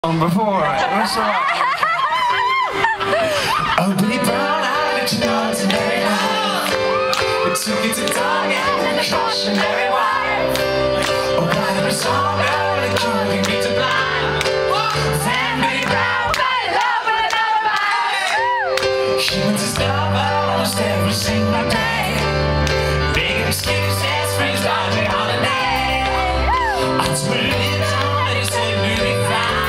Before, that's alright. Oh, Billy Brown, how did you know it's very life? It took you to Target and a cautionary wife. Oh, why there was all girl and calling me to blind. Then Billy Brown fell in love with another man. She went to Starbucks almost every single day, making excuses for his dodgy holiday. Until Billy Brown is newly found.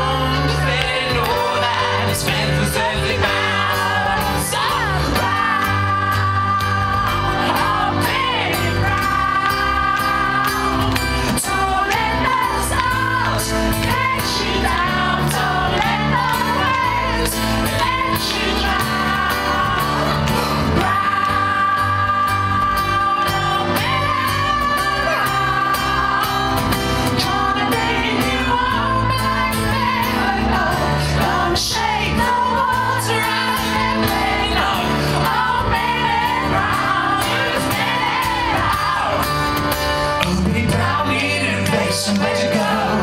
Somewhere to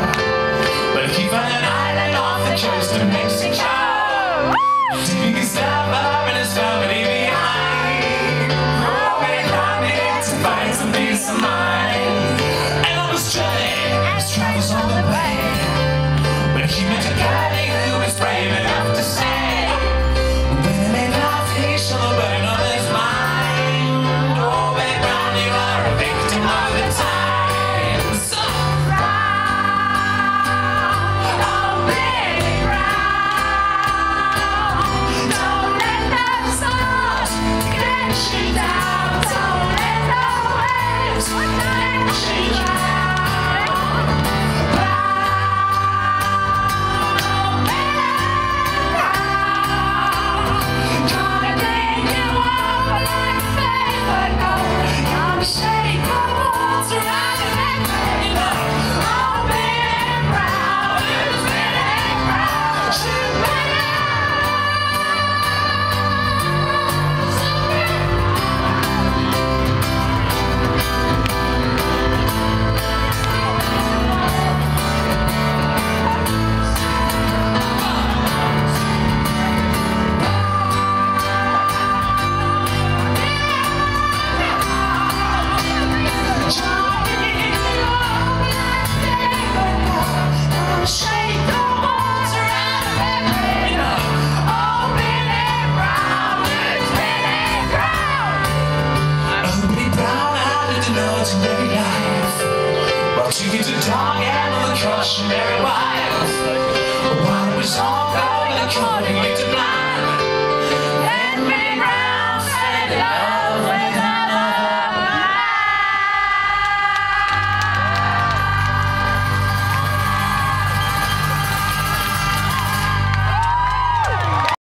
go, but if you find an island off the coast of Mexico, you can stop up and his family behind. Hoping I need to find some peace of mind. And on his journey, his travels on the way, when he met a guy who was brave enough to say, when they made love, he saw the burden on his mind. Oh, babe, Brown, you are a victim of the time. Well, she gets a dog and a cautionary wife.